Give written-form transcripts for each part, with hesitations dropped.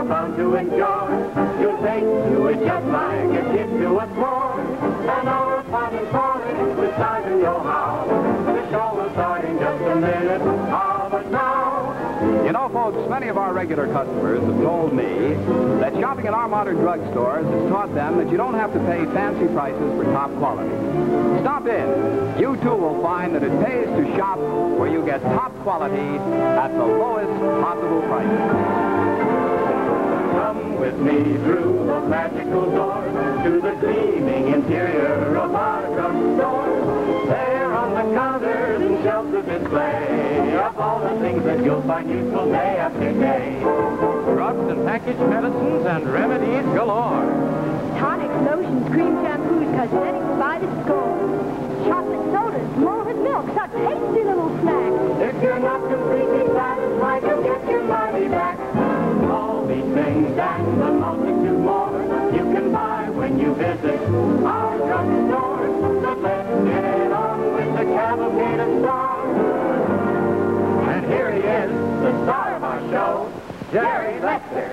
bound to enjoy. You'll take to it just like a kid to a sport. And our apartment calling with time in your house. The show will start in just a minute. Ah, but now. You know, folks, many of our regular customers have told me that shopping at our modern drugstores has taught them that you don't have to pay fancy prices for top quality. Stop in. You, too, will find that it pays to shop where you get top quality at the lowest possible prices. Come with me through the magical door to the gleaming interior of our drugstore. There on the counters and shelves of display of all the things that you'll find useful day after day. Drugs and packaged medicines and remedies galore. Tonics, lotions, cream shampoos, cosmetics by the score. Chocolate sodas, malted milk, such tasty little snacks. If you're not completely satisfied, you'll get your money back. All these things and a multitude more you can buy when you visit our drugstore. So let's get on with the Cavalcade of Stars. And here he is, the star of our show, Jerry Lester.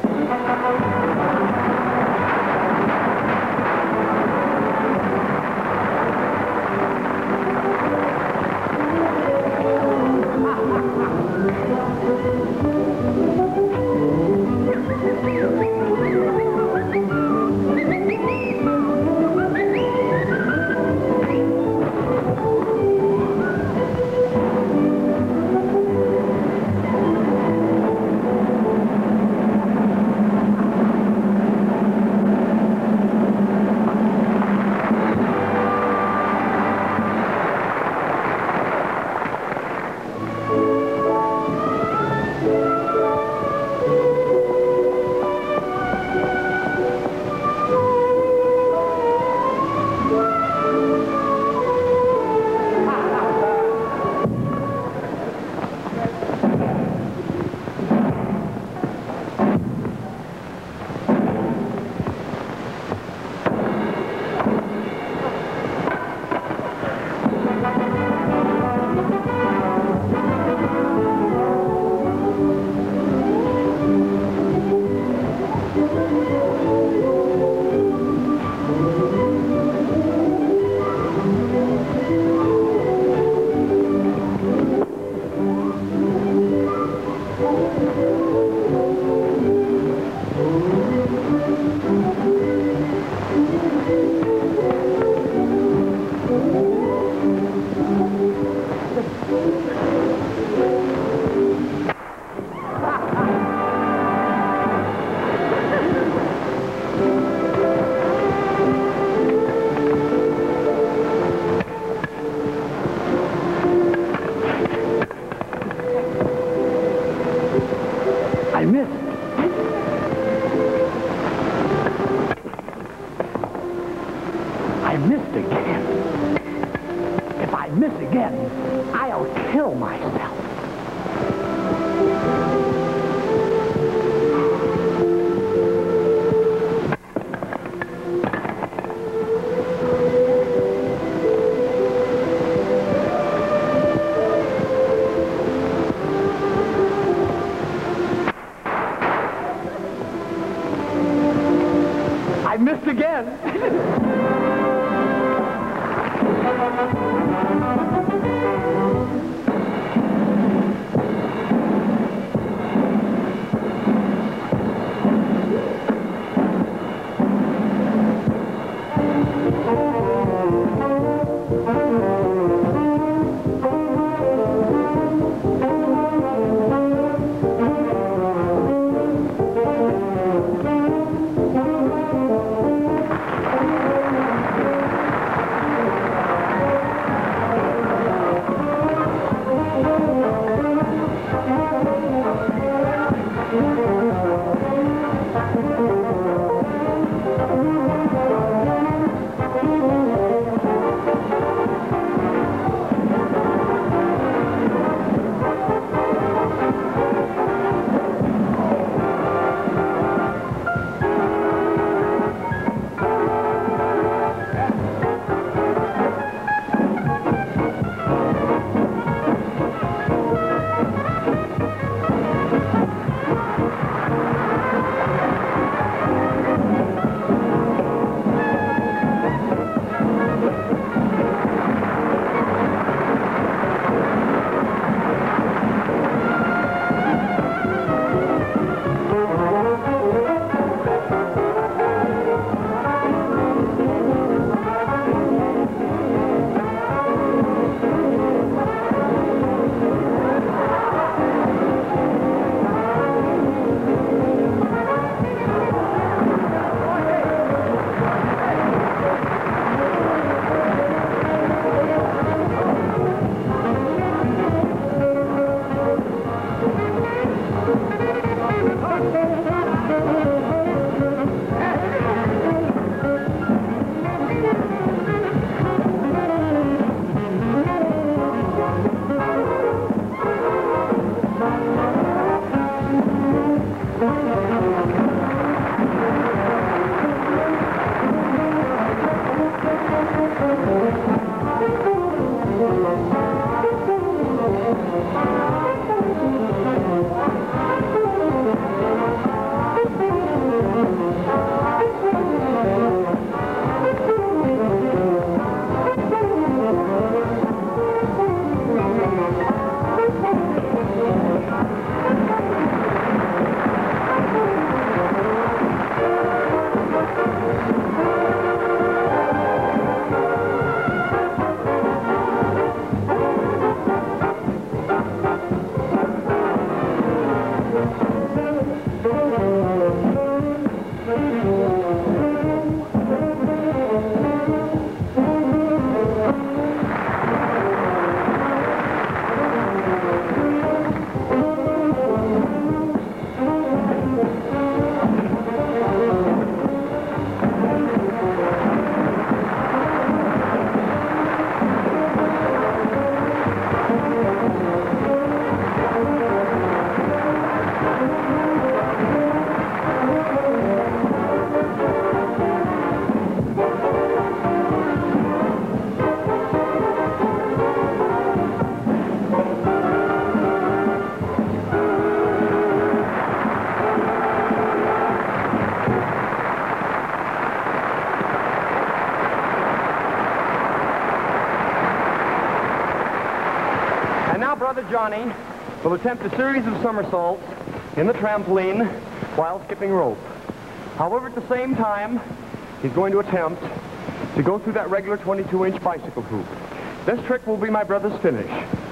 Johnny will attempt a series of somersaults in the trampoline while skipping rope. However, at the same time, he's going to attempt to go through that regular 22-inch bicycle hoop. This trick will be my brother's finish.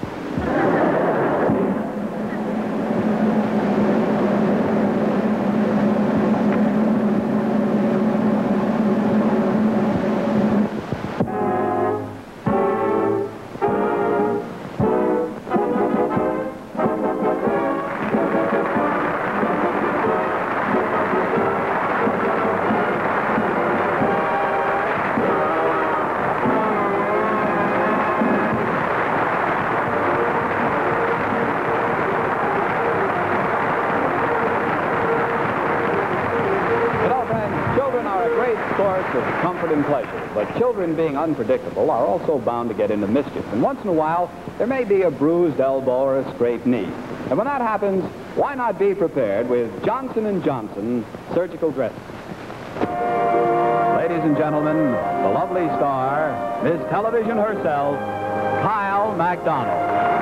Comfort and pleasure, but children being unpredictable are also bound to get into mischief, and once in a while there may be a bruised elbow or a scraped knee. And when that happens, why not be prepared with Johnson & Johnson surgical dressing? Ladies and gentlemen, the lovely star, Miss Television herself, Kyle MacDonnell.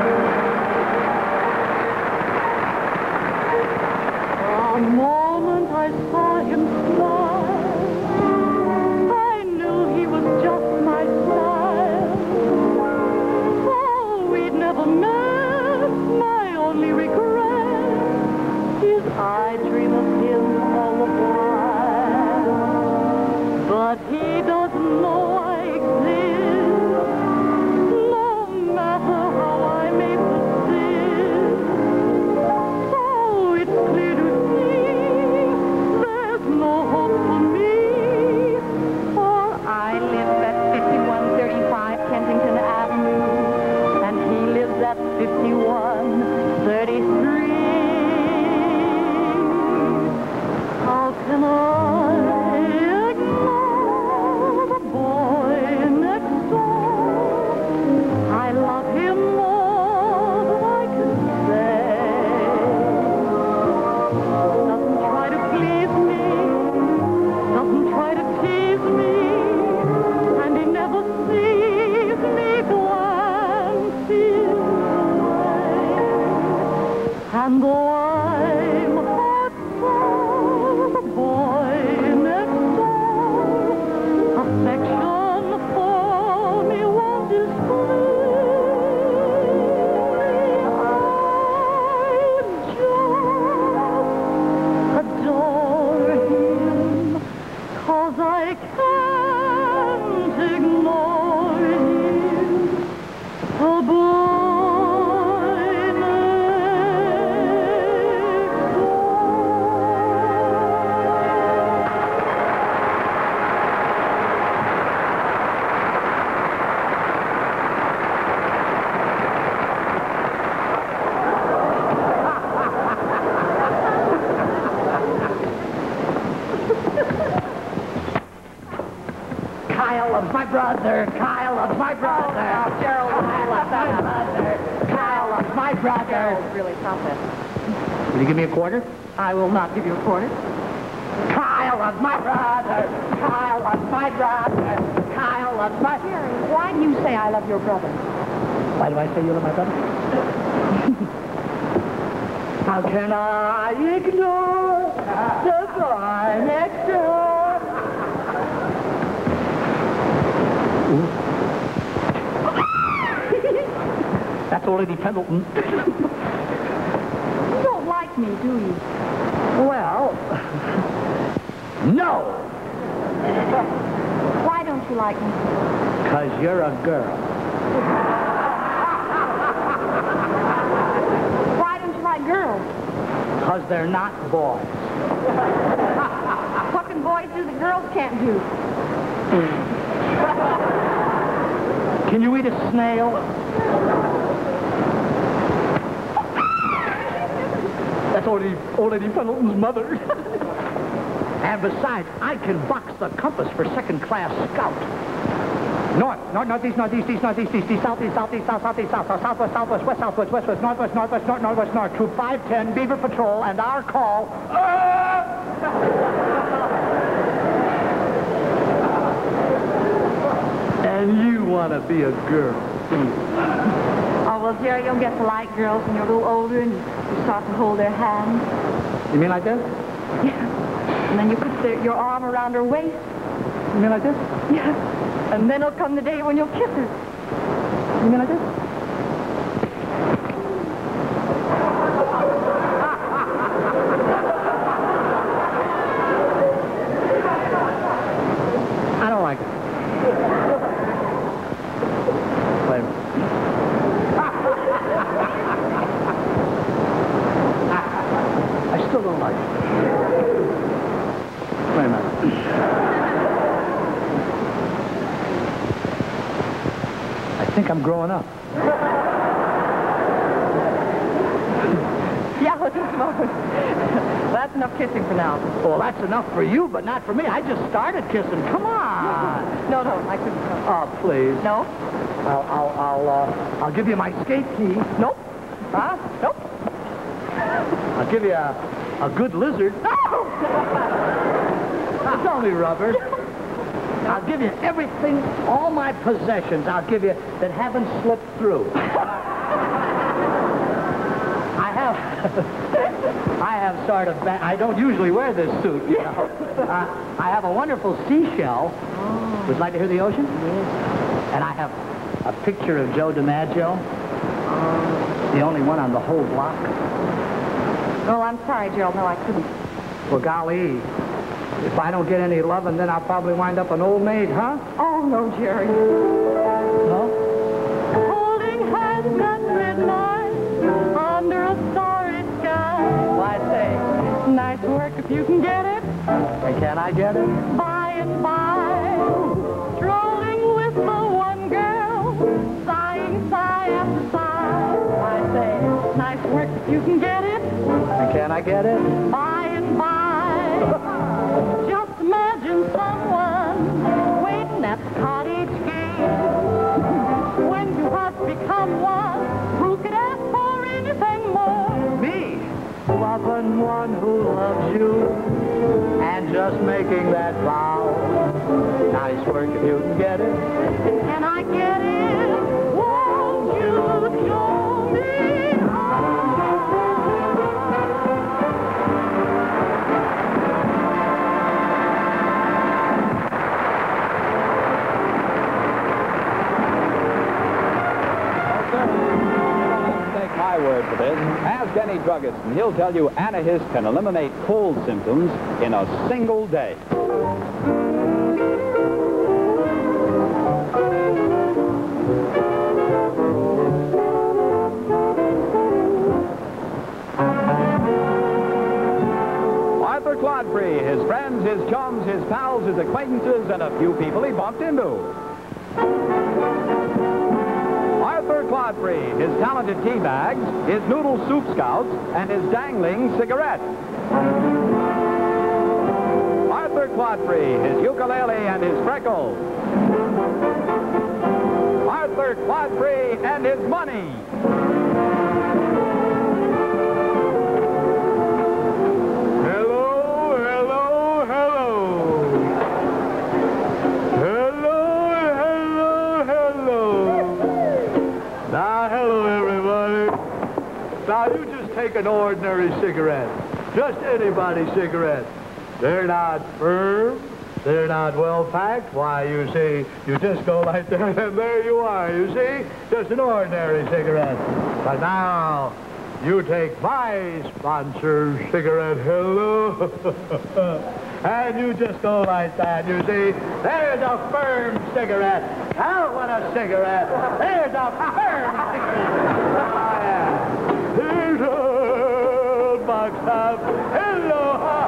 The moment I saw him smile, I knew he was just my style. Oh, we'd never met, my only regret is I dream of him all the while. But he doesn't know I exist, no matter how I may persist. So it's clear to no hope for me, for I live at 5135 Kensington Avenue, and he lives at 5133. How can I ignore the boy next door? I love him more than I can say. Doesn't try to please me, doesn't try to tease me, and he never sees me glance his way. And though I'm outside the boy next door, affection for me won't display. I just adore him, 'cause I can't ignore him, the boy next door. Kyle loves my brother. Kyle loves my brother. Gerald, Kyle loves my brother. Kyle loves my brother. Really, stop that. Will you give me a quarter? I will not give you a quarter. Kyle loves my brother. Kyle loves my brother. Kyle loves my... Jerry, why do you say I love your brother? Why do I say you love my brother? How can I ignore the boy next door? That's old Lady Pendleton. You don't like me, do you? Well, no. Why don't you like me? 'Cause you're a girl. Why don't you like girls? 'Cause they're not boys. What can boys do that girls can't do? Can you eat a snail? That's old Lady Pendleton's mother. And besides, I can box the compass for second-class scout. North, northeast, northeast, east, northeast, east, east, southeast, southeast, south, southeast, south, southwest, southwest, west, southwest, westwest, northwest, northwest, north, northwest, north. Troop 510, Beaver Patrol, and our call. And you want to be a girl. Oh, well, Jerry, you'll get to like girls when you're a little older and you start to hold their hands. You mean like this? Yeah. And then you put your arm around her waist. You mean like this? Yeah. And then will come the day when you'll kiss her. You mean like this? I don't like it. Wait a minute. I still don't like it. Wait a minute. I think I'm growing up. Yeah, let's just moment. That's enough kissing for now. Well, that's enough for you, but not for me. I just started kissing. Come on. No, I couldn't. Oh, please. No? I'll give you my skate key. Nope. Huh? Nope. I'll give you a good lizard. No! It's only rubber. I'll give you everything, all my possessions, I'll give you that haven't slipped through. I have sort of, I don't usually wear this suit, you know. I have a wonderful seashell. Oh. Would you like to hear the ocean? Yes. And I have a picture of Joe DiMaggio. Oh. The only one on the whole block. Oh, I'm sorry, Gerald. No, I couldn't. Well, golly, if I don't get any loving, then I'll probably wind up an old maid, huh? Oh, no, Jerry. No? Holding hands at midnight under a starry sky. Why, say, Nice work if you can get it. and can I get it? By and by, strolling with the one girl, sighing sigh after sigh. Why, say, Nice work if you can get it. and can I get it? By and by, just imagine someone waiting at the cottage gate. When you have become one, who could ask for anything more? Me, loving one who loves you, and just making that vow. Nice work if you can get it. Can I get it? Won't you show me how? Take my word for this. Ask any druggist, and he'll tell you anahist can eliminate cold symptoms in a single day. Arthur Clodfrey, his friends, his chums, his pals, his acquaintances, and a few people he bumped into. Arthur Clodfrey, his talented tea bags, his noodle soup scouts, and his dangling cigarette. Arthur Clodfrey, his ukulele and his freckles. Arthur Clodfrey and his money. Now, you just take an ordinary cigarette, just anybody's cigarette. They're not firm, they're not well-packed. Why, you see, you just go like that, and there you are, you see, just an ordinary cigarette. But now, you take my sponsor's cigarette, hello, and you just go like that, you see. There's a firm cigarette. Hell, what a cigarette. There's a firm cigarette. Oh, yeah. Here's a box of hello.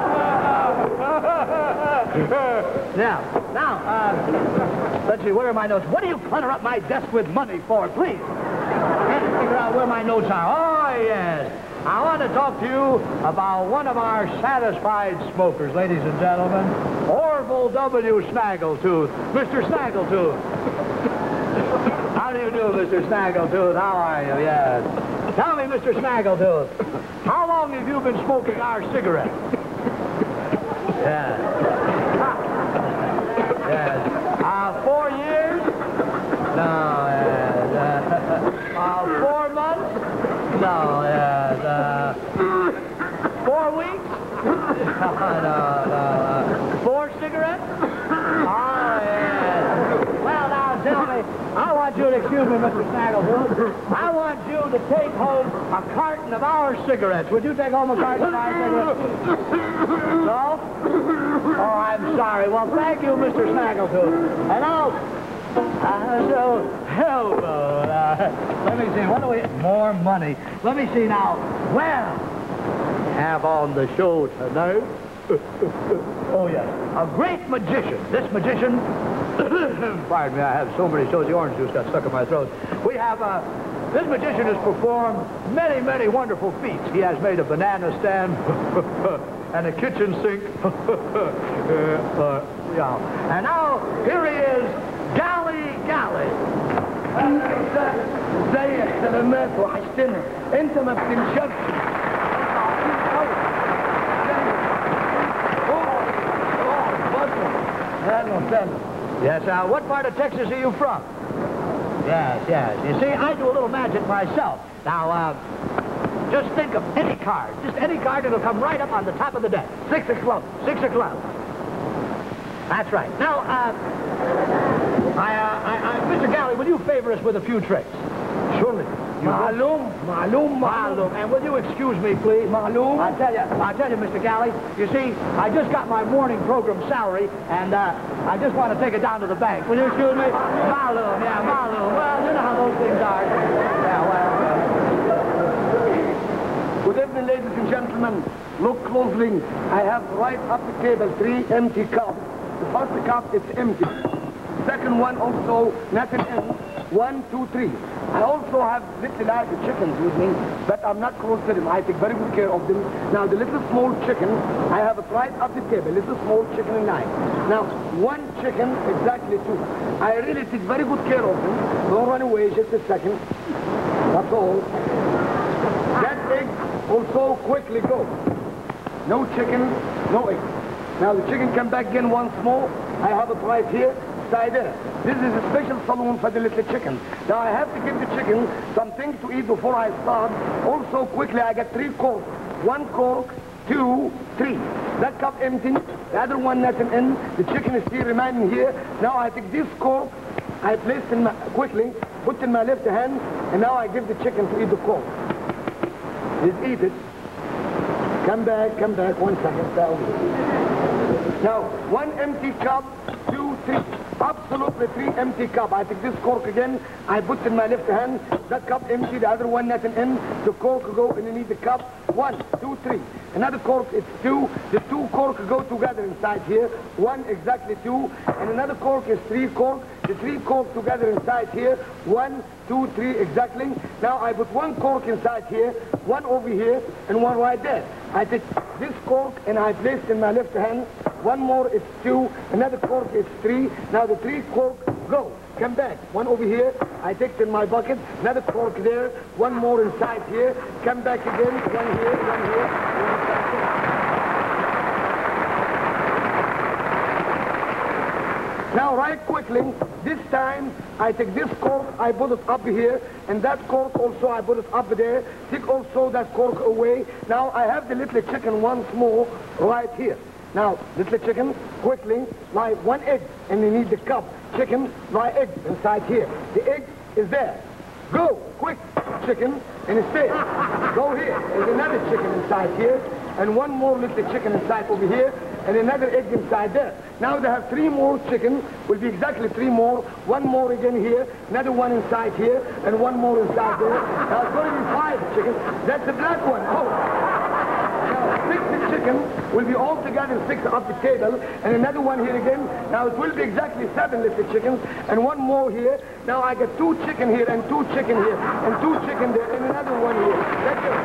Now, let's see, where are my notes? What do you clutter up my desk with money for, please? Can't figure out where my notes are. Oh, yes. I want to talk to you about one of our satisfied smokers, ladies and gentlemen. Orville W. Snaggletooth. Mr. Snaggletooth. How do you do, Mr. Snaggletooth? How are you? Yes. Tell me, Mr. Snaggletooth, how long have you been smoking our cigarette? Yes. Yes. 4 years? No, 4 months? me, Mr. Snaggletooth. I want you to take home a carton of our cigarettes. Would you take home a carton of our cigarettes? No? Oh, I'm sorry. Well, thank you, Mr. Snaggletooth. And I'll... so, hello. Let me see. What do we... More money. Let me see now. Well, have on the show tonight. Oh, yes. A great magician. This magician... Pardon me, I have so many shows, the orange juice got stuck in my throat. We have, this magician has performed many, many wonderful feats. He has made a banana stand and a kitchen sink. Yeah. And now, here he is, Galli-Galli. زي السلامات وحشتنا انت ما بتنشفش Yes, what part of Texas are you from? Yes. You see, I do a little magic myself. Now, just think of any card. Just any card, it'll come right up on the top of the deck. 6 o'clock. 6 o'clock. That's right. Now, Mr. Galli, will you favor us with a few tricks? Surely. معلوم. And will you excuse me, please? معلوم. I'll tell you, Mr. Galli. You see, I just got my morning program salary, and I just want to take it down to the bank. Will you excuse me? Malum. Well, you know how those things are. Yeah, well. Good evening, ladies and gentlemen. Look closely. I have right up the table 3 empty cups. The first cup is empty. Second one also nothing in. 1, 2, 3. I also have little large chickens with me, but I'm not close to them. I take very good care of them. Now, the little small chicken, I have it right up the table. Little small chicken and 9. Now, 1 chicken, exactly 2. I really take very good care of them. Don't run away, just a second. That's all. That egg also quickly go. No chicken, no egg. Now, the chicken come back again once more. I have it right here. There. This is a special saloon for the little chicken. Now I have to give the chicken something to eat before I start. Also quickly I get 3 corks. 1 cork, 2, 3. That cup empty, the other one nothing in. The chicken is still remaining here. Now I take this cork, I place it in quickly, put in my left hand, and now I give the chicken to eat the cork. He's eat it. Come back, 1 second. Now 1 empty cup, 2, 3. Absolutely 3 empty cup. I take this cork again, I put in my left hand, that cup empty, the other one nothing in, the cork go underneath the cup, 1, 2, 3. Another cork, it's 2, the 2 cork go together inside here, 1 exactly 2, and another cork is 3 cork, the 3 cork together inside here, 1, 2, 3 exactly. Now I put 1 cork inside here, 1 over here, and 1 right there. I take this cork and I place it in my left hand, 1 more is 2, another cork is 3. Now the 3 cork go. Come back. 1 over here. I take it in my bucket. Another cork there. 1 more inside here. Come back again. 1 here, 1 here. 1 inside here. Now right quickly, this time I take this cork, I put it up here, and that cork also I put it up there. Take also that cork away. Now I have the little chicken once more right here. Now, little chicken, quickly, lie 1 egg, and you need the cup. Chicken, lie egg inside here. The egg is there. Go, quick, chicken, and it's there. Go here. There's another chicken inside here, and 1 more little chicken inside over here, and another egg inside there. Now they have 3 more chicken, will be exactly 3 more. 1 more again here, another 1 inside here, and 1 more inside there. Now it's going to be 5 chickens. That's the black one. Oh. 6 chicken will be all together 6 up the table, and another 1 here again. Now it will be exactly 7 little chickens, and 1 more here. Now I get 2 chicken here, and 2 chicken here, and 2 chicken there, and another 1 here. That's it.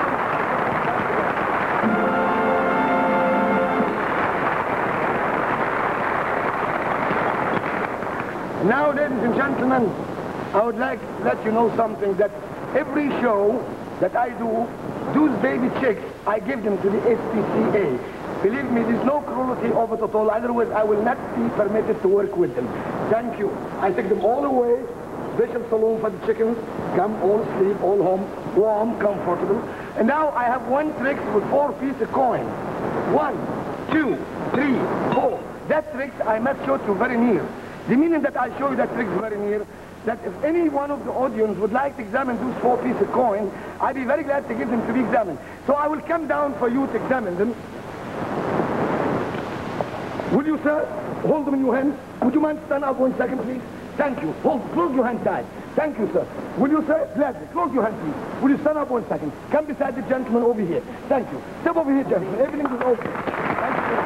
Now, ladies and gentlemen, I would like to let you know something, that every show that I do, those baby chicks, I give them to the SPCA. Believe me, there's no cruelty of it at all. Otherwise, I will not be permitted to work with them. Thank you. I take them all away. Special saloon for the chickens. Come, all sleep, all home, warm, comfortable. And now I have 1 trick with 4 pieces of coin. 1, 2, 3, 4. That trick I must show to you very near. The meaning that I show you that trick very near, that if any one of the audience would like to examine those 4 pieces of coin, I'd be very glad to give them to be examined. So I will come down for you to examine them. Will you, sir? Hold them in your hand. Would you mind stand up 1 second, please? Thank you. Close your hand tight. Thank you, sir. Will you, sir? Gladly. Close your hand, please. Will you stand up 1 second? Come beside the gentleman over here. Thank you. Step over here, gentlemen. Everything is okay. Thank you.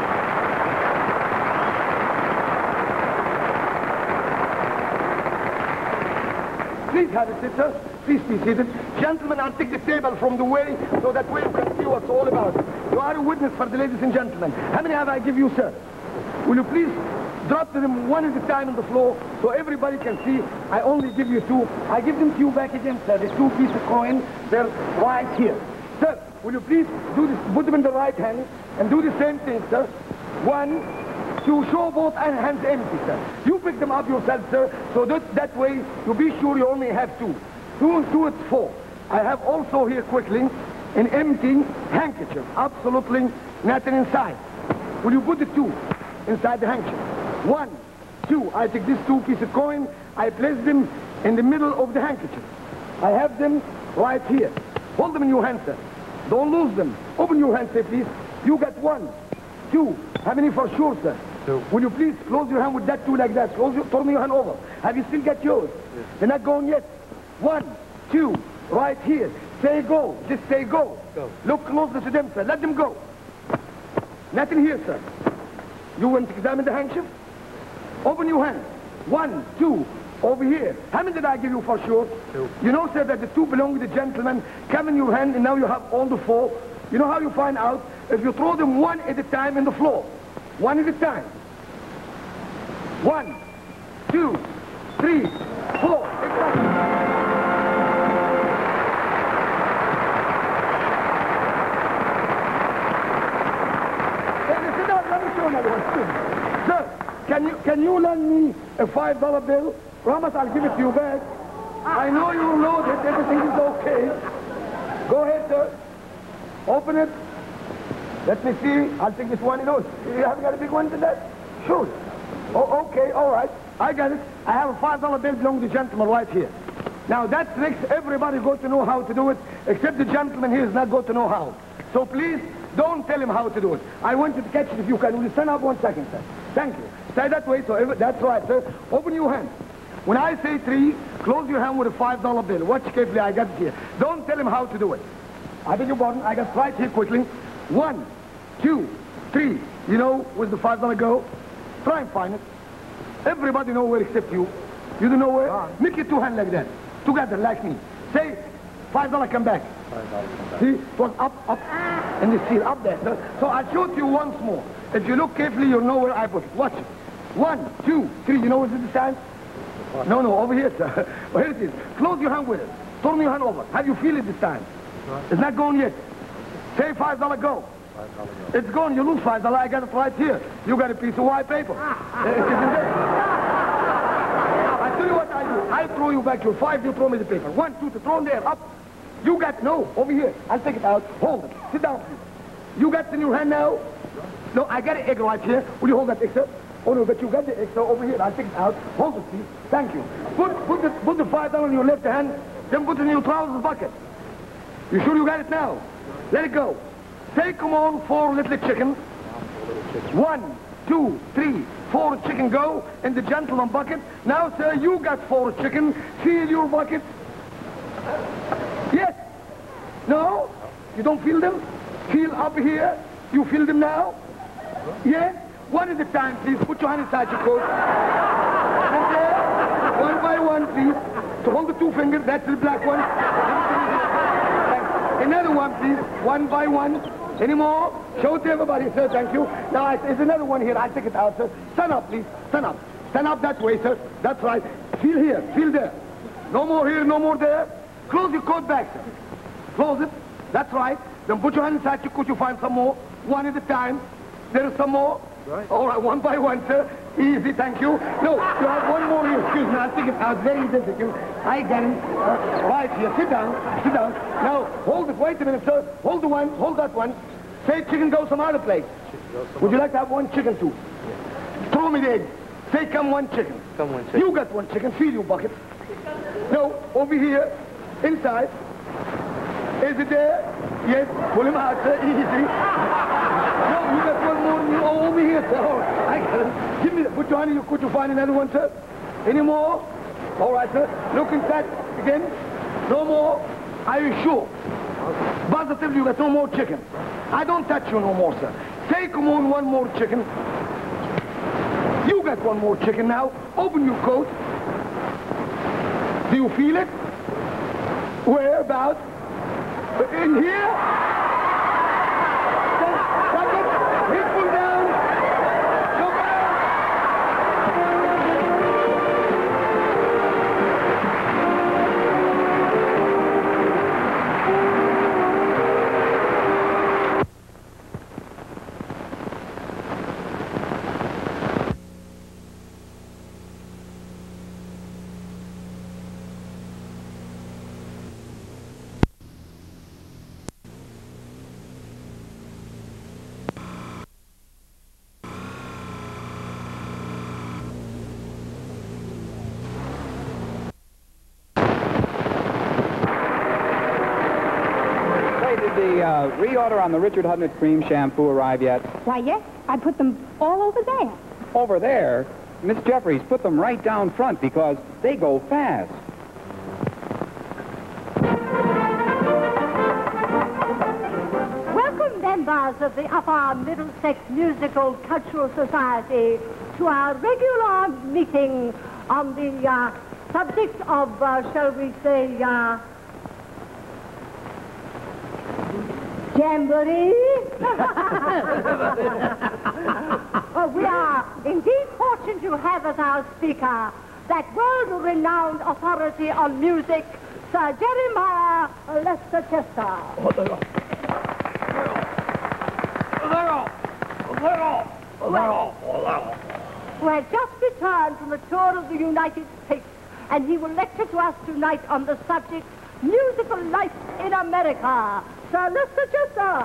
Please have a seat, sir. Please be seated. Gentlemen, I'll take the table from the way so that way you can see what's all about. You are a witness for the ladies and gentlemen. How many have I give you, sir? Will you please drop them one at a time on the floor so everybody can see? I only give you 2. I give them to you back again, sir. The 2 pieces of coin, they're right here. Sir, will you please do this, put them in the right hand and do the same thing, sir. 1, to show both hands empty, sir. You pick them up yourself, sir, so that way you be sure you only have 2. 2 and 2 is 4. I have also here quickly an empty handkerchief, absolutely nothing inside. Will you put the 2 inside the handkerchief? 1, 2. I take these 2 pieces of coin, I place them in the middle of the handkerchief. I have them right here. Hold them in your hand, sir. Don't lose them. Open your hand, sir, please. You got 1, 2. How many for sure, sir? 2. Will you please close your hand with that 2 like that? Turn your hand over. Have you still got yours? Yes. They're not going yet. 1, 2, right here. Say go. Just say go. Go. Look closer to them, sir. Let them go. Nothing here, sir. You want to examine the handkerchief? Open your hand. 1, 2, over here. How many did I give you for sure? 2. You know, sir, that the 2 belong to the gentleman. Come in your hand, and now you have all the 4. You know how you find out? If you throw them 1 at a time in the floor. 1 at a time. 1, 2, 3, 4. Exactly. Sit down. Let me show another one. Sir, can you lend me a $5 bill? Promise I'll give it to you back. I know you're loaded. Everything is okay. Go ahead, sir. Open it. Let me see. I'll take this one. You know, you haven't got a big one today? Sure. Oh, okay, all right. I got it. I have a $5 bill belonging to the gentleman right here. Now, that tricks everybody got to know how to do it, except the gentleman here is not going to know how. So please, don't tell him how to do it. I want you to catch it if you can. Will you stand up 1 second, sir? Thank you. Stay that way, so that's right, sir. Open your hand. When I say 3, close your hand with a $5 bill. Watch carefully, I got it here. Don't tell him how to do it. I beg your pardon, I got right here quickly. 1, 2, 3. You know where the $5 go? Try and find it. Everybody know where except you. You don't know where? Make your 2 hands like that. Together, like me. Say, $5 come back. See? It was up, and the seal up there. So I'll show it to you once more. If you look carefully, you'll know where I put it. Watch it. 1, 2, 3. You know what's the time? No, over here, sir. Well, here it is. Close your hand with it. Turn your hand over. How do you feel it this time? It's not going yet. Say $5 go. It's gone. You lose $5. I got it right here. You got a piece of white paper. I tell you what I do. I throw you back your 5. You throw me the paper. 1, 2, 3. Throw in there. Up. You got no. Over here. I'll take it out. Hold it. Sit down, please. You got it in your hand now? No, I got an egg right here. Will you hold that egg, sir? Oh, no, but you got the egg, so over here. I'll take it out. Hold it, please. Thank you. Put the $5 in your left hand, then put it in your trousers bucket. You sure you got it now? Let it go. Say, come on, 4 little chicken. 1, 2, 3, 4 chicken go in the gentleman bucket. Now, sir, you got 4 chicken. Feel your bucket. Yes. No? You don't feel them? Feel up here. You feel them now? Yes? 1 at a time, please. Put your hand inside your coat. And there. 1 by 1, please. So hold the 2 fingers. That's the black one. Another one, please. 1 by 1. Any more? Show it to everybody, sir. Thank you. Now, there's another one here. I'll take it out, sir. Stand up, please. Stand up. Stand up that way, sir. That's right. Feel here. Feel there. No more here, no more there. Close your coat back, sir. Close it. That's right. Then put your hand inside your coat. You find some more. 1 at a time. There is some more. Right. All right, 1 by 1, sir. Easy, thank you. No, you have 1 more here. Excuse me, I'll take it out. Very difficult. I got him. Right here. Sit down. Sit down. Now, hold it. Wait a minute, sir. Hold the one. Hold that one. Say chicken goes some other place. Would you like to have 1 chicken, too? Yes. Throw me the egg. Say come 1 chicken. Come 1 chicken. You got 1 chicken. Feel your bucket. No, over here. Inside. Is it there? Yes. Pull him out, sir. Easy. No, you got one more than you. Oh, over here, sir. All right. I got it. Give me that. Put your hand in your. Could you find another one, sir? Any more? All right, sir. Look inside again. No more. Are you sure? Positively, you got no more chicken. I don't touch you no more, sir. Take on one more chicken. You got one more chicken now. Open your coat. Do you feel it? Where about? In here? Tuck it. Hip pull down. Go back. Did the reorder on the Richard Hudnett cream shampoo arrive yet? Why, yes. I put them all over there. Over there? Miss Jeffries, put them right down front because they go fast. Welcome, members of the Upper Middlesex Musical Cultural Society, to our regular meeting on the subject of, shall we say, jamboree. We are indeed fortunate to have as our speaker that world-renowned authority on music, Sir Jeremiah Lester Chester. Who has just returned from a tour of the United States, and he will lecture to us tonight on the subject, musical life in America. Sir Lester Chester.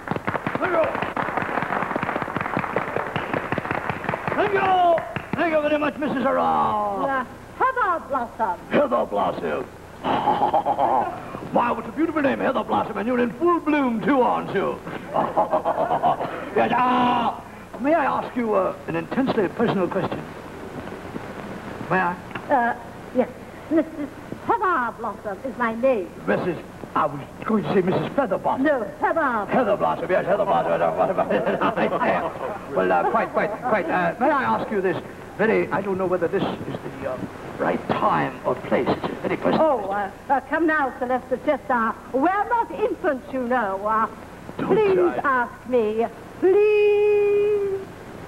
Thank you very much, Mrs. Hurrah. Heather Blossom. Heather Blossom. My, what a beautiful name, Heather Blossom, and you're in full bloom, too, aren't you? Yes, may I ask you an intensely personal question? May I? Yes. Mrs. Heather Blossom is my name. I was going to say Mrs. Feather Blossom. No, Heather. Heather Blossom, yes, Heather Blossom. What about it? Well, quite. May I ask you this? I don't know whether this is the right time or place. It's a very personal question. Come now, Sir Lester Chester. We're not infants, you know. Please ask me. Please.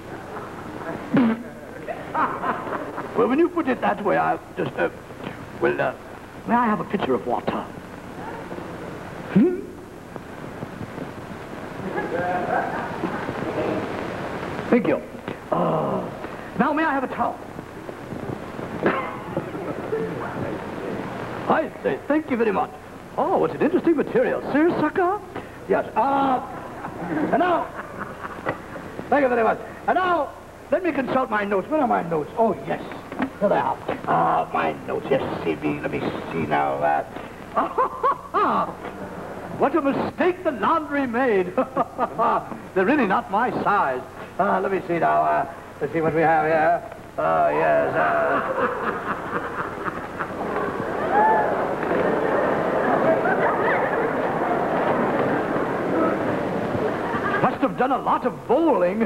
Well, when you put it that way, I just, may I have a pitcher of water? Thank you. Now, may I have a towel? I say, thank you very much. Oh, it's an interesting material. Seersucker? Yes. And now, thank you very much. And now, let me consult my notes. Where are my notes? Oh, yes. Here they are. My notes. Yes, let me see now. What a mistake the laundry made. They're really not my size. Let me see now. Let's see what we have here. Yes. Must have done a lot of bowling.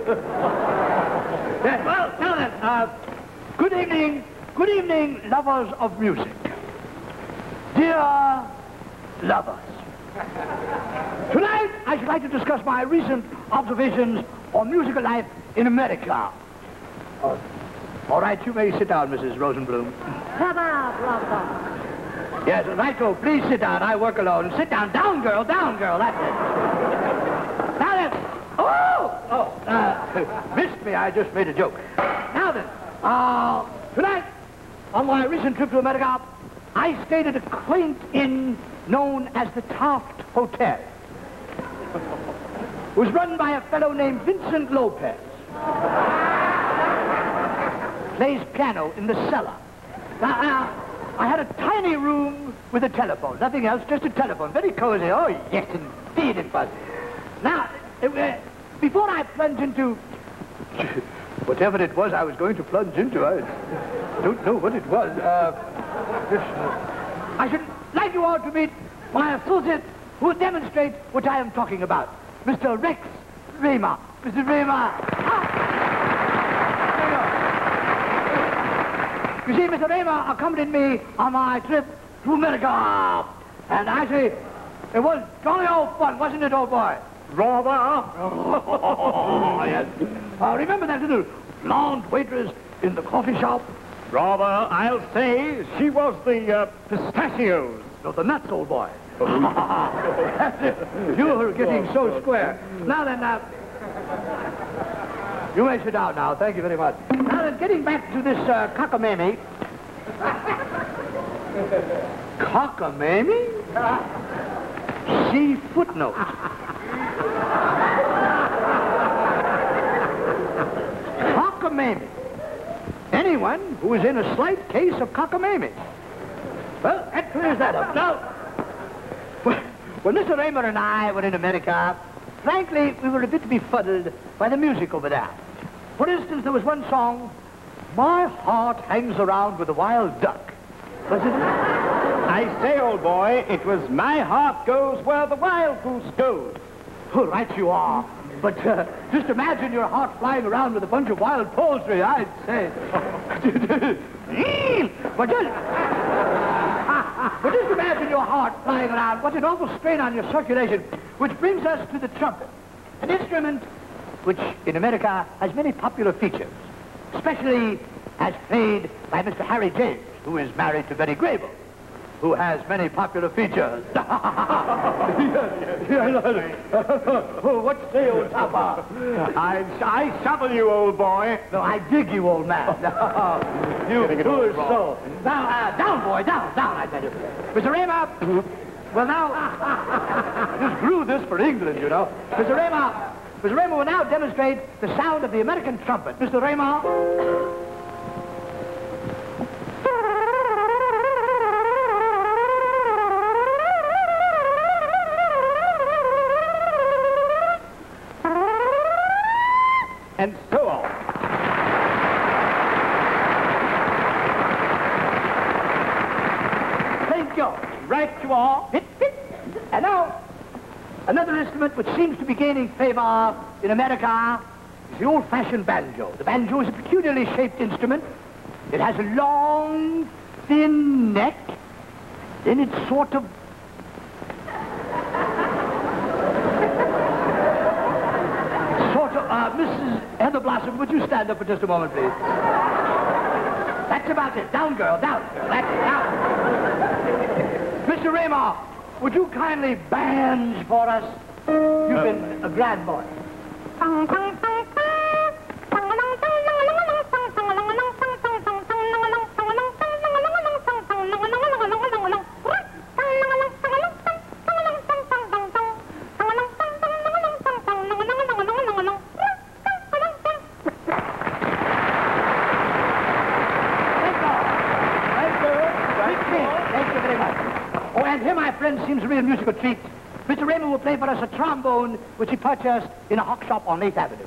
Yes, well, now then, good evening, lovers of music. Dear lovers, tonight I should like to discuss my recent observations on musical life in America. All right, you may sit down, Mrs. Rosenblum. Yes, right, so please sit down. I work alone. Sit down. Down, girl, that's it. Now then, missed me, I just made a joke. Now then, tonight, on my recent trip to America, I stayed at a quaint inn known as the Taft Hotel. It was run by a fellow named Vincent Lopez. Plays piano in the cellar. I had a tiny room with a telephone. Nothing else, just a telephone. Very cozy. Oh, yes, indeed it was. Now, before I plunge into... whatever it was I was going to plunge into, I don't know what it was. I should like you all to meet my associate who will demonstrate what I am talking about. Mr. Rex Raymer. Mr. Raymer. You see, Mr. Raymer accompanied me on my trip to America. And actually, it was jolly old fun, wasn't it, old boy? Rather. Oh, yes. Remember that little blonde waitress in the coffee shop? Rather, I'll say she was the pistachios. No, the nuts, old boy. You're getting so square. Now then, you may sit down now. Thank you very much. Now then, getting back to this cockamamie. Cockamamie? See footnote. Cockamamie. Anyone who is in a slight case of cockamamie. Well, that clears that up. Now, when Mr. Raymer and I were in America, frankly, we were a bit befuddled by the music over there. For instance, there was one song, My Heart Hangs Around with a Wild Duck. Was it? I say, old boy, it was My Heart Goes Where the Wild Goose Goes. Oh, right you are. But just imagine your heart flying around with a bunch of wild poultry, I'd say. But just imagine your heart flying around. What an awful strain on your circulation. Which brings us to the trumpet. An instrument which, in America, has many popular features. Especially as played by Mr. Harry James, who is married to Betty Grable, who has many popular features. What say, old Tapa? I shovel you, old boy. No, I dig you, old man. You poor soul. Now, down, boy, down, I tell you. Mr. Raymer, well, now, just grew this for England, you know. Mr. Raymer will now demonstrate the sound of the American trumpet. Mr. Raymer. And so on. Thank you. Right you are. And now, another instrument which seems to be gaining favor in America is the old-fashioned banjo. The banjo is a peculiarly shaped instrument. It has a long, thin neck. Then it's sort of... Mrs. Heather Blossom, would you stand up for just a moment, please? That's about it. Down, girl, down. That's it, down. Mr. Raymer, would you kindly banj for us? You've been a grand boy. Seems a real musical treat. Mr. Raymer will play for us a trombone which he purchased in a hock shop on 8th Avenue.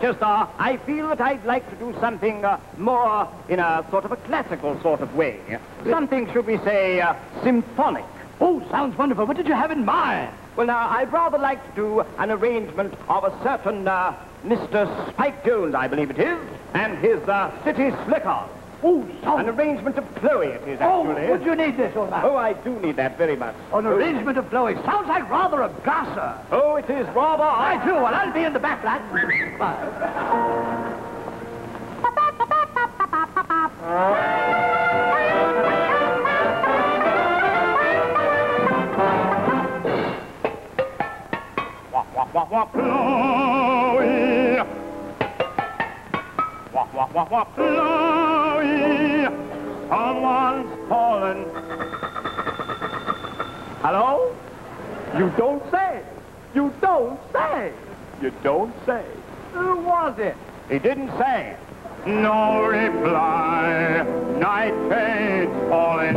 Rochester, I feel that I'd like to do something more in a sort of a classical sort of way. Something, should we say, symphonic. Oh, sounds wonderful. What did you have in mind? Well, now, I'd rather like to do an arrangement of a certain Mr. Spike Jones, I believe it is, and his City Slickers. Oh, An arrangement of Chloe, it is, actually. Oh, would you need this, old man? Oh, I do need that very much. An arrangement of Chloe. Sounds like rather a gasser. Oh, it is rather... I do. Well, I'll be in the back, lad. Wah, wah, Chloe. Wah, wah, wah, wah, Chloe. Someone's fallen. Hello? You don't say. You don't say. You don't say. Who was it? He didn't say. No reply. Night fades falling.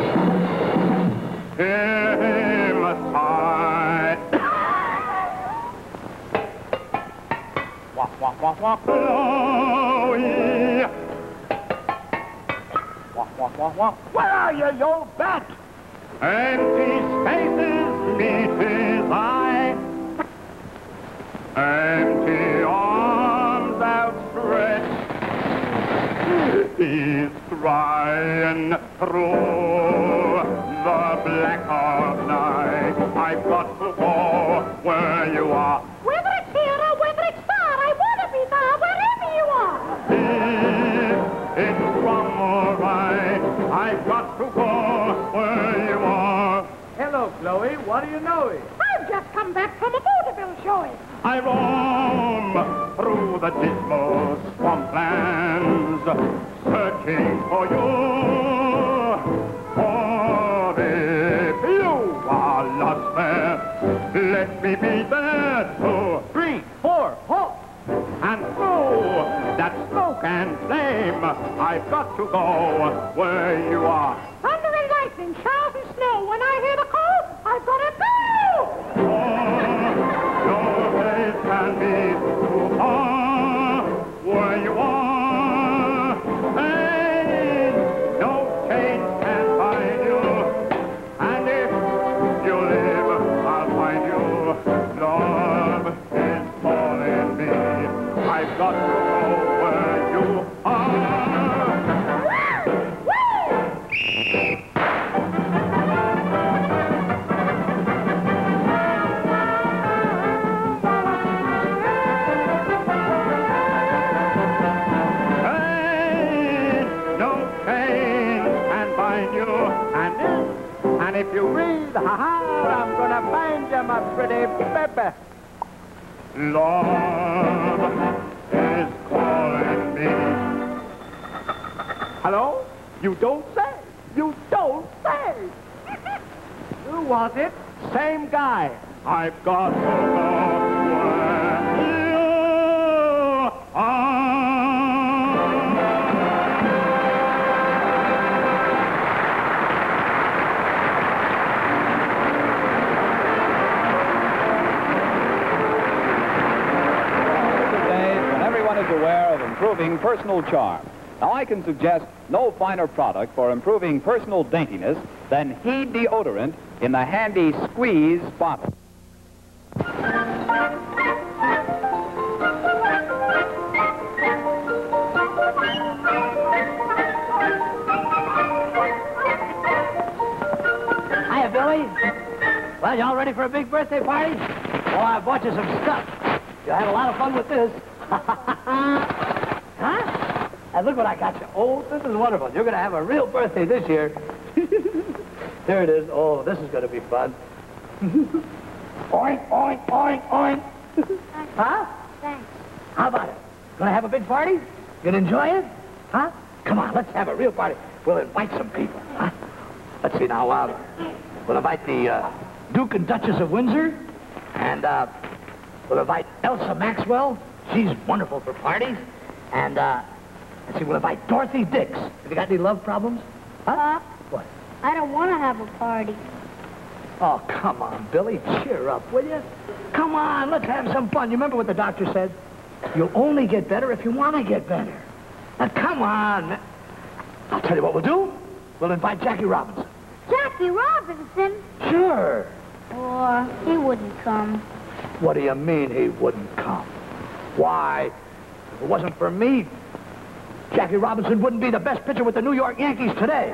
Hear him a sigh. Wah, wah, wah, wah, Chloe. Wah, wah, wah, wah. Where are you, you old bat? Empty spaces meet his eye. Empty arms outstretched. He's crying through the black of night. I've got to go where you are. Whether it's here or whether it's far, I want to be there wherever you are. It's wrong, all right. I've got to go where you are. Hello, Chloe. What do you know? I've just come back from a vaudeville showing. I roam through the dismal swamplands, searching for you. For if you are lost there, let me be there. 2, 3, 4, halt! And through that smoke and flame, I've got to go where you are. Thunder and lightning, showers and snow. When I hear the call, I've got to go. No place can be too far where you are. Hey, no change can find you. And if you live, I'll find you. Love is all in me. I've got to go where you are. And if you breathe, I'm gonna find you, my pretty baby. Love is calling me. Hello? You don't say. You don't say. Who was it? Same guy. I've got to go where you are. Is aware of improving personal charm. Now, I can suggest no finer product for improving personal daintiness than Heed deodorant in the handy squeeze bottle. Hiya, Billy. Well, y'all ready for a big birthday party? Well, I bought you some stuff. You'll have a lot of fun with this. Huh? And look what I got you. Oh, this is wonderful. You're going to have a real birthday this year. There it is. Oh, this is going to be fun. Oink, oink, oink, oink. Huh? Thanks. How about it? Going to have a big party? Gonna enjoy it? Huh? Come on, let's have a real party. We'll invite some people. Huh? Let's see now. We'll invite the Duke and Duchess of Windsor. And we'll invite Elsa Maxwell. She's wonderful for parties. And, let's see, we'll invite Dorothy Dix. Have you got any love problems? Huh? What? I don't want to have a party. Oh, come on, Billy. Cheer up, will you? Come on, let's have some fun. You remember what the doctor said? You'll only get better if you want to get better. Now, come on. I'll tell you what we'll do. We'll invite Jackie Robinson. Jackie Robinson? Sure. Or he wouldn't come. What do you mean he wouldn't come? Why, if it wasn't for me, Jackie Robinson wouldn't be the best pitcher with the New York Yankees today.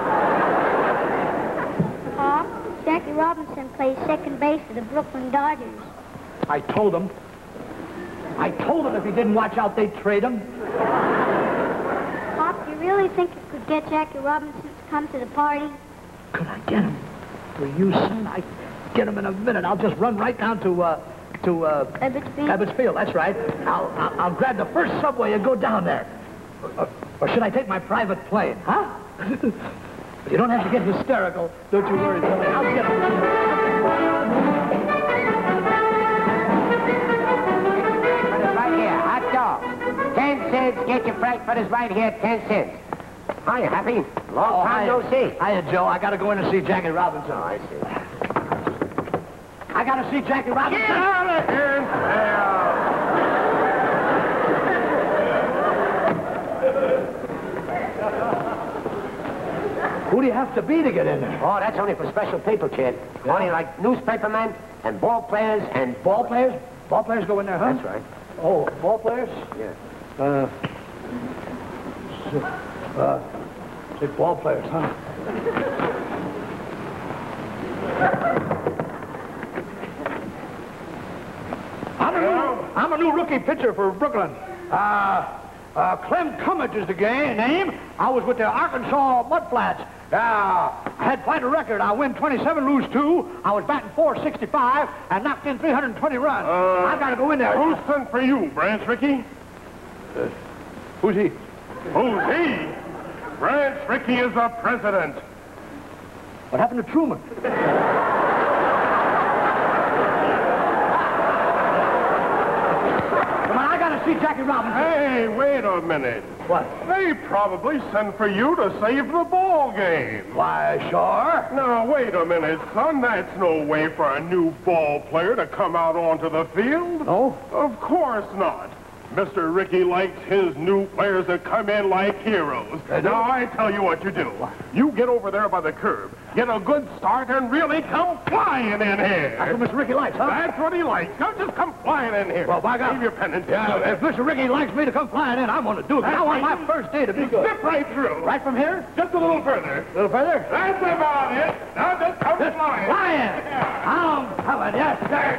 Pop, Jackie Robinson plays second base for the Brooklyn Dodgers. I told him if he didn't watch out, they'd trade him. Pop, you really think you could get Jackie Robinson to come to the party? Could I get him? For you, son, I get him in a minute. I'll just run right down to Ebbets Field? Ebbets Field, that's right. I'll grab the first subway and go down there. Or should I take my private plane, huh? You don't have to get hysterical. Don't you worry, Billy. I'll get him. Right here, hot dog. 10 cents. Get your Frankfurters right here, 10 cents. Hiya, Happy. Long time no see. Hiya, Joe. I got to go in and see Jackie Robinson. Oh, I see. I got to see Jackie Robinson. Get out of here, Who do you have to be to get in there? Oh, that's only for special people, kid. Yeah. Only like newspapermen and ball players and... Ball players? Ball players go in there, huh? That's right. Oh, ball players? Yeah. Say ball players, huh? I'm a new rookie pitcher for Brooklyn. Clem Cummings is the name. I was with the Arkansas Mudflats. I had quite a record. I win 27, lose 2. I was batting .465 and knocked in 320 runs. I've got to go in there. Who sent for you, Branch Rickey? Who's he? Who's he? Branch Rickey is the president. What happened to Truman? Come on, I got to see Jackie Robinson. Hey, wait a minute. What? They probably sent for you to save the ball game. Why, sure. Now, wait a minute, son. That's no way for a new ball player to come out onto the field. Oh? Of course not. Mr. Rickey likes his new players to come in like heroes. Now, I tell you what you do. You get over there by the curb, get a good start, and really come flying in here. That's what Mr. Rickey likes, huh? That's what he likes. Now, just come flying in here. Well, by God. Leave your pennant. Yeah, if Mr. Rickey likes me to come flying in, I'm going to do it. I want my first day to be good. Step right through. Right from here? Just a little further. A little further? That's about it. Now, just come flying. Flying! I'm coming, yes, sir.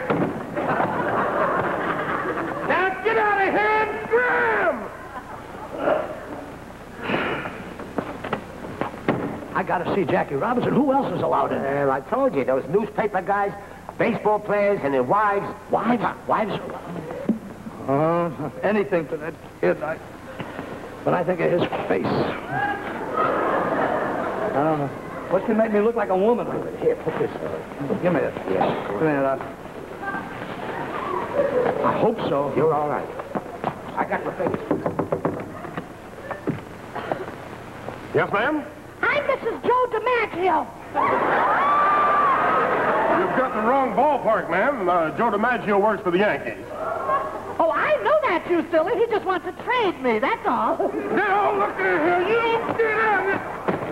Now, get out of here and scram! I got to see Jackie Robinson. Who else is allowed in there? I told you, those newspaper guys, baseball players, and their wives. Wives? Wives? Anything for that kid. When I think of his face. I don't know. What can make me look like a woman? Here, put this. Give me it. Yes. Give me that. I hope so. You're all right. I got your face. Yes, ma'am? I'm Mrs. Joe DiMaggio. You've got the wrong ballpark, ma'am. Joe DiMaggio works for the Yankees. Oh, I know that, you silly. He just wants to trade me, that's all. Now, look at here. You get out of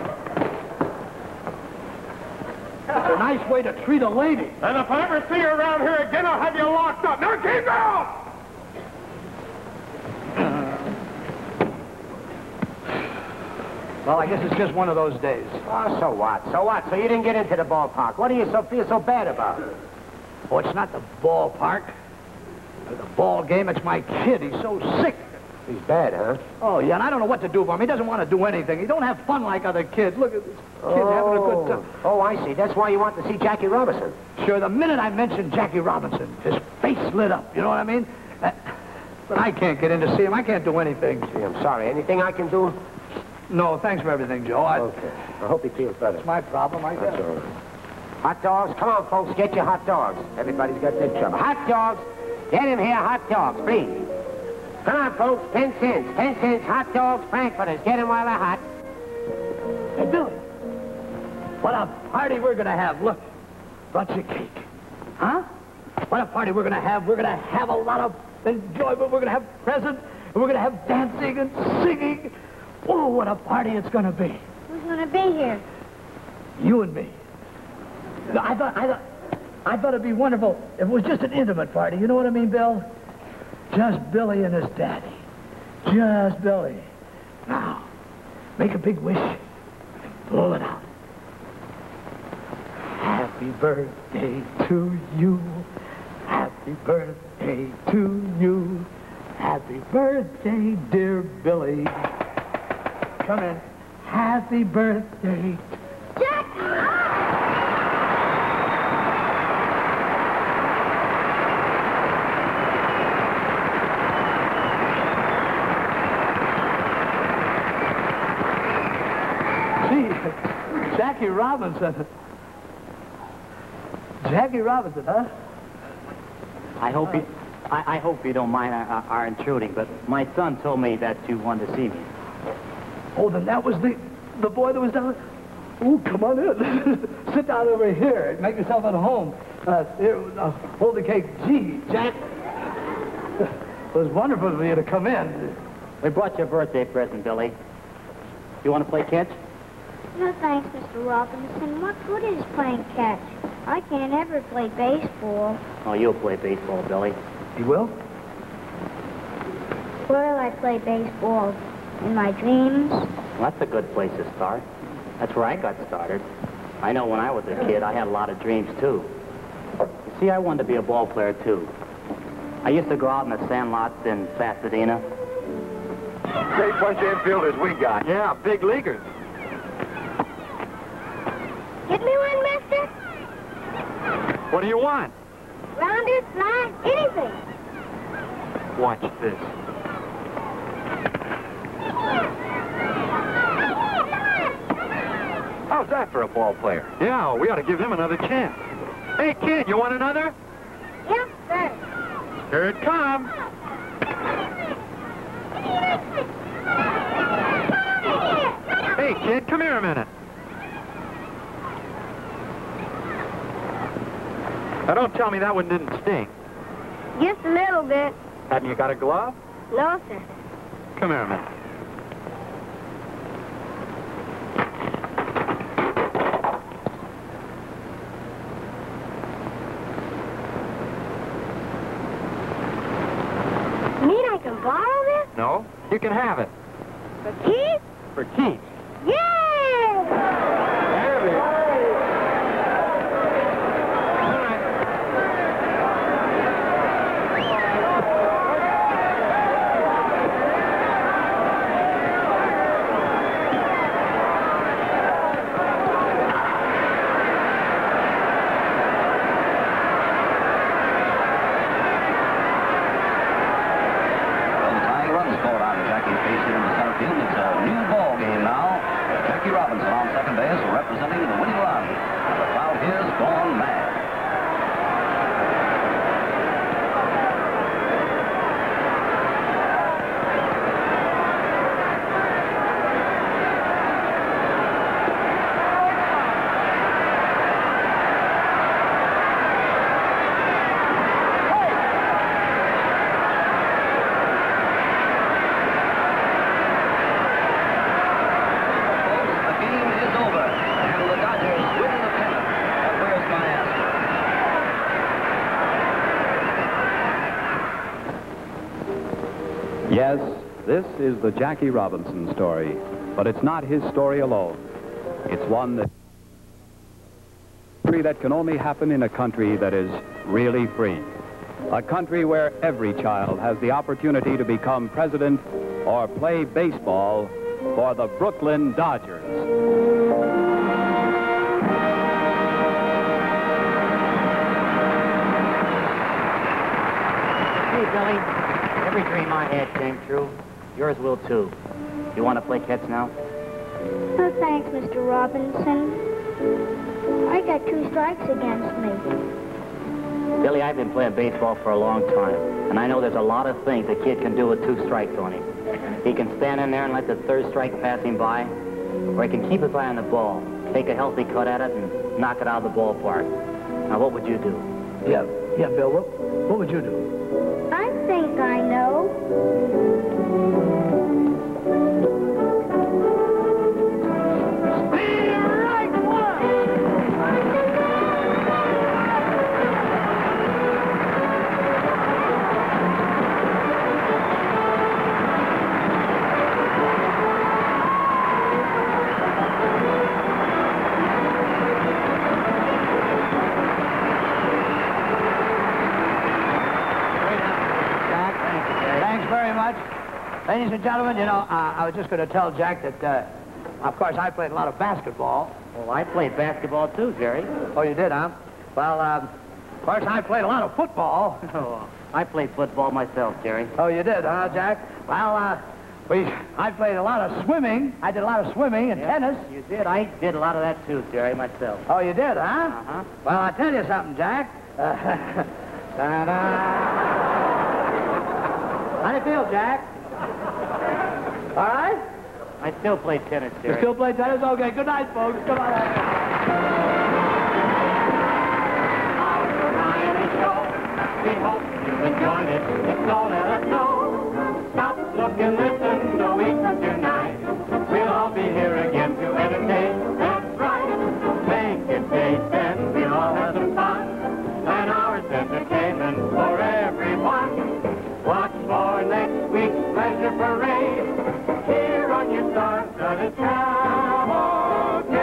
That's a nice way to treat a lady. And if I ever see you around here again, I'll have you locked up. Now, keep out! Well, I guess it's just one of those days. Oh, so what? So what? So you didn't get into the ballpark. What do you feel so bad about? Oh, it's not the ballpark. Or the ball game. It's my kid. He's so sick. He's bad, huh? Oh, yeah, and I don't know what to do for him. He doesn't want to do anything. He don't have fun like other kids. Look at this kid having a good time. Oh, I see. That's why you want to see Jackie Robinson. Sure, the minute I mentioned Jackie Robinson, his face lit up. You know what I mean? But I can't get in to see him. I can't do anything. Gee, I'm sorry. Anything I can do? No, thanks for everything, Joe. Okay. I hope he feels better. It's my problem, I guess. That's all right. Hot dogs? Come on, folks. Get your hot dogs. Everybody's got their trouble. Hot dogs. Get him here, hot dogs, please. Come on, folks. 10 cents. 10 cents, hot dogs, Frankfurters. Get them while they're hot. Hey, Billy. What a party we're going to have. Look, brought you cake. Huh? What a party we're going to have. We're going to have a lot of enjoyment. We're going to have presents, and we're going to have dancing and singing. Oh, what a party it's going to be. Who's going to be here? You and me. I thought it'd be wonderful if it was just an intimate party. You know what I mean, Bill? Just Billy and his daddy. Just Billy. Now, make a big wish and blow it out. Happy birthday to you. Happy birthday to you. Happy birthday, dear Billy. Come in. Happy birthday. Jack! Jackie Robinson. Jackie Robinson, huh? I hope you don't mind our intruding, but my son told me that you wanted to see me. Oh, then that was the boy that was down. Oh, come on in. Sit down over here. Make yourself at home. Here, hold the cake. Gee, Jack. It was wonderful for you to come in. We brought you a birthday present, Billy. You want to play catch? No thanks, Mr. Robinson. What good is playing catch? I can't ever play baseball. Oh, you'll play baseball, Billy. You will? Where'll I play baseball? In my dreams? Well, that's a good place to start. That's where I got started. I know when I was a kid, I had a lot of dreams, too. You see, I wanted to be a ball player, too. I used to go out in the sandlots in Pasadena. Great bunch of infielders we got. Yeah, big leaguers. Get me one, mister? What do you want? Rounders, fly, anything. Watch this. How's that for a ball player? Yeah, we ought to give him another chance. Hey, kid, you want another? Yes, sir. Here it comes. Hey, kid, come here a minute. Now, don't tell me that one didn't sting. Just a little bit. Haven't you got a glove? No, sir. Come here a minute. You mean I can borrow this? No, you can have it. For keeps? For keeps. Yay! There we go. Yes, this is the Jackie Robinson story, but it's not his story alone. It's one that can only happen in a country that is really free. A country where every child has the opportunity to become president or play baseball for the Brooklyn Dodgers. Hey, Billy. Every dream I had came true. Yours will, too. You want to play catch now? No thanks, Mr. Robinson. I got 2 strikes against me. Billy, I've been playing baseball for a long time, and I know there's a lot of things a kid can do with 2 strikes on him. He can stand in there and let the 3rd strike pass him by, or he can keep his eye on the ball, take a healthy cut at it, and knock it out of the ballpark. Now, what would you do? Yeah, Bill, what would you do? I'm think I know. Ladies and gentlemen, you know, I was just going to tell Jack that, of course, I played a lot of basketball. Well, I played basketball too, Jerry. Oh, you did, huh? Well, of course, I played a lot of football. Oh, I played football myself, Jerry. Oh, you did, huh, Jack? Well, I played a lot of swimming. I did a lot of swimming and tennis. You did? I did a lot of that too, Jerry, myself. Oh, you did, huh? Uh-huh. Well, I'll tell you something, Jack. Ta-da. How do you feel, Jack? All right? I still play tennis, Jerry. You still play tennis? Okay, good night, folks. Come on. We hope you enjoyed it. If so, let us know. Stop, look, and listen so we can unite. We'll all be here again to entertain. That's right. Make it date, then we'll all have some fun. An hour's entertainment for everyone. Watch for next week's pleasure parade. Here on your star-studded Cavalcade.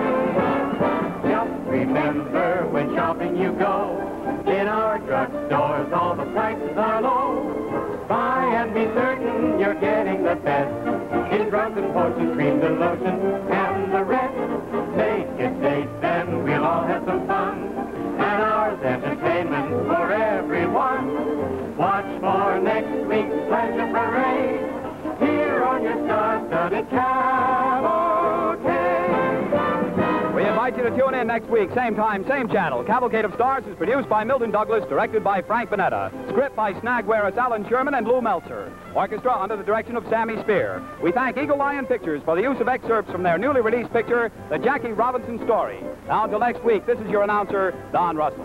Just remember when shopping you go, in our drugstores all the prices are low. Buy and be certain you're getting the best in drugs and potions, creams and lotions, and the rest. Make it date, then we'll all have some fun. An hour's entertainment for everyone. Watch for next week's pleasure parade. Here on your star-studded Cavalcade. We invite you to tune in next week, same time, same channel. Cavalcade of Stars is produced by Milton Douglas, directed by Frank Bonetta. Script by Snag Wearis, Alan Sherman, and Lou Meltzer. Orchestra under the direction of Sammy Spear. We thank Eagle Lion Pictures for the use of excerpts from their newly released picture, The Jackie Robinson Story. Now, until next week, this is your announcer, Don Russell.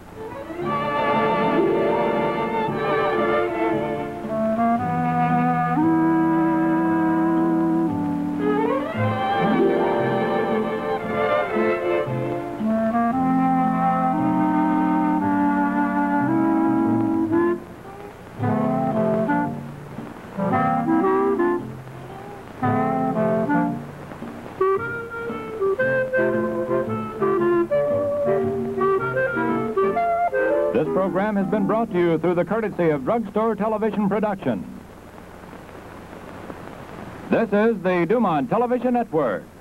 This program has been brought to you through the courtesy of Drugstore Television Production. This is the DuMont Television Network.